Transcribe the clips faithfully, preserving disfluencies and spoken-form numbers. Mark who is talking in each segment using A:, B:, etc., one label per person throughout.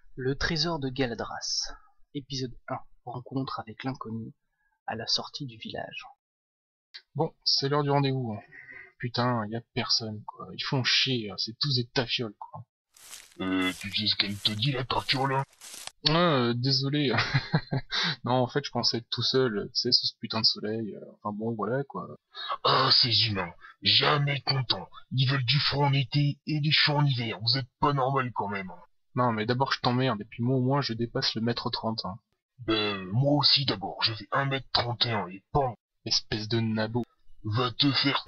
A: Le trésor de Galadras, épisode un, rencontre avec l'inconnu à la sortie du village.
B: Bon, c'est l'heure du rendez-vous. Hein. Putain, y a personne, quoi. Ils font chier, c'est tous des tafioles, quoi.
C: Euh, tu sais ce qu'elle te dit, la tafiole, hein?
B: Ah, euh, désolé. Non, en fait, je pensais être tout seul, tu sais, sous ce putain de soleil. euh, Enfin bon, voilà, quoi.
C: Ah, ces humains, jamais contents. Ils veulent du froid en été et du chaud en hiver. Vous êtes pas normal quand même. Hein.
B: Non, mais d'abord, je t'emmerde, et puis moi, au moins, je dépasse le mètre trente. Hein.
C: Ben, moi aussi d'abord, je fais un mètre trente et un et pan,
B: Espèce de nabo.
C: va te faire...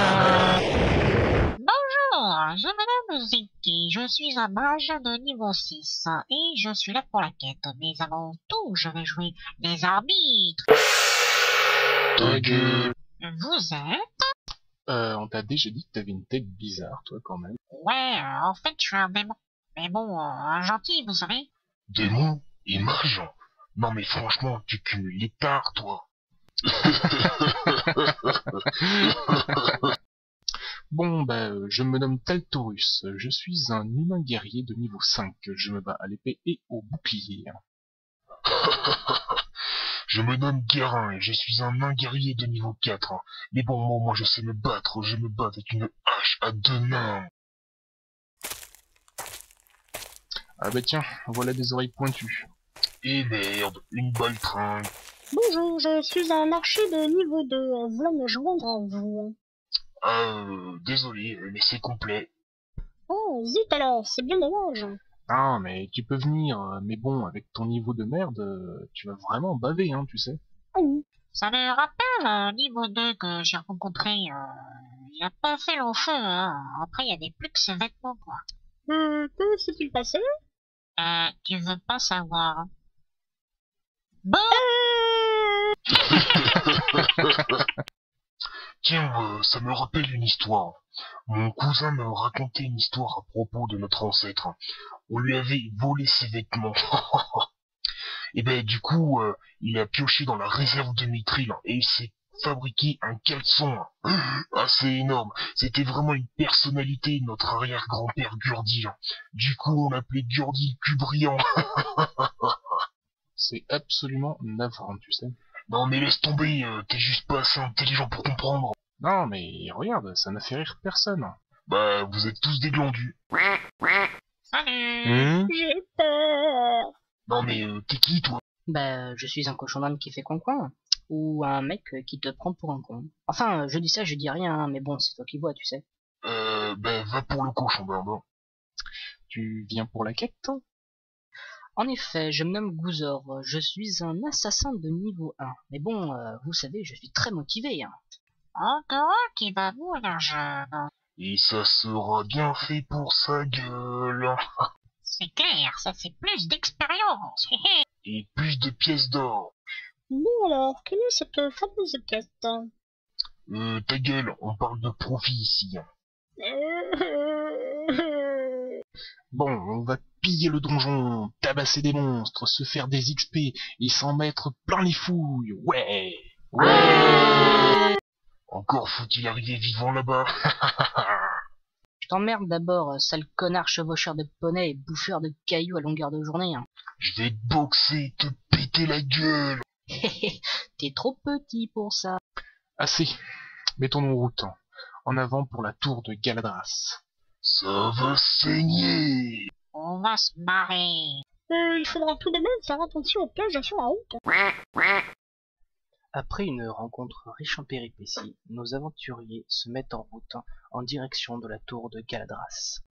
D: Bonjour, je m'appelle Ziki, je suis un mage de niveau six et je suis là pour la quête. Mais avant tout, je vais jouer des arbitres.
C: Ta gueule.
D: Vous êtes?
B: Euh, on t'a déjà dit que t'avais une tête bizarre, toi, quand même.
D: Ouais, euh, en fait, je suis un démon. Mais bon, euh, un gentil, vous savez.
C: Démon et mage. Non mais franchement, tu cumules les tares, toi.
B: Bon, bah, euh, je me nomme Taltorus. Je suis un humain guerrier de niveau cinq. Je me bats à l'épée et au bouclier.
C: Je me nomme Guérin et je suis un nain guerrier de niveau quatre. Hein. Mais bon, moi, moi je sais me battre, je me bats avec une hache à deux mains.
B: Ah bah tiens, voilà des oreilles pointues.
C: Et merde, une balle tringue.
E: Bonjour, je suis un archer de niveau deux. Voulant me joindre à vous.
C: Ah, euh, désolé, mais c'est complet.
E: Oh, zut alors, c'est bien dommage.
B: Ah, mais tu peux venir, euh, mais bon, avec ton niveau de merde, euh, tu vas vraiment baver, hein, tu sais.
E: Ah oui.
D: Ça me rappelle un niveau deux que j'ai rencontré. Euh, il a pas fait long feu, hein. Après, il y avait plus que ses vêtements, quoi.
E: Euh, que s'est-il passé?
D: Euh, tu veux pas savoir. Bon,
C: Tiens, euh, ça me rappelle une histoire. Mon cousin me racontait une histoire à propos de notre ancêtre. On lui avait volé ses vêtements. Et ben du coup, euh, il a pioché dans la réserve de Mithril et il s'est fabriqué un caleçon assez énorme. C'était vraiment une personnalité, notre arrière-grand-père Gurdi. Du coup, on l'appelait Gurdi le cul brillant.
B: C'est absolument navrant, tu sais.
C: Non mais laisse tomber, euh, t'es juste pas assez intelligent pour comprendre.
B: Non, mais regarde, ça n'a fait rire personne.
C: Bah, vous êtes tous des glandus.
D: salut.
B: Hum
E: J'ai peur.
C: Non mais euh, t'es qui toi?
A: Bah, je suis un cochon d'âne qui fait coin-coin, ou un mec euh, qui te prend pour un con. Enfin, euh, je dis ça, je dis rien, hein, mais bon, c'est toi qui vois, tu sais.
C: Euh, bah va pour le cochon barbare.
B: Tu viens pour la quête, toi?
A: En effet, je me nomme Gouzor, je suis un assassin de niveau un. Mais bon, euh, vous savez, je suis très motivé, hein.
D: Encore un qui va mourir jeune.
C: Et ça sera bien fait pour sa gueule.
D: C'est clair, ça c'est plus d'expérience.
C: Et plus de pièces d'or.
E: Bon alors, quelle est cette fameuse quête?
C: Euh, ta gueule, on parle de profit ici.
E: Euh...
B: Bon, on va piller le donjon, tabasser des monstres, se faire des X P et s'en mettre plein les fouilles. Ouais.
C: Encore faut-il arriver vivant là-bas.
A: Je t'emmerde d'abord, euh, sale connard chevaucheur de poney et bouffeur de cailloux à longueur de journée, hein.
C: Je vais te boxer, te péter la gueule.
A: T'es trop petit pour ça.
B: Assez. Mettons-nous en route. En avant pour la tour de Galadras.
C: Ça va saigner.
D: On va se marrer.
E: Euh, il faudra tout de même faire attention aux pièges sur la route.
A: Après une rencontre riche en péripéties, nos aventuriers se mettent en route en direction de la tour de Galadras.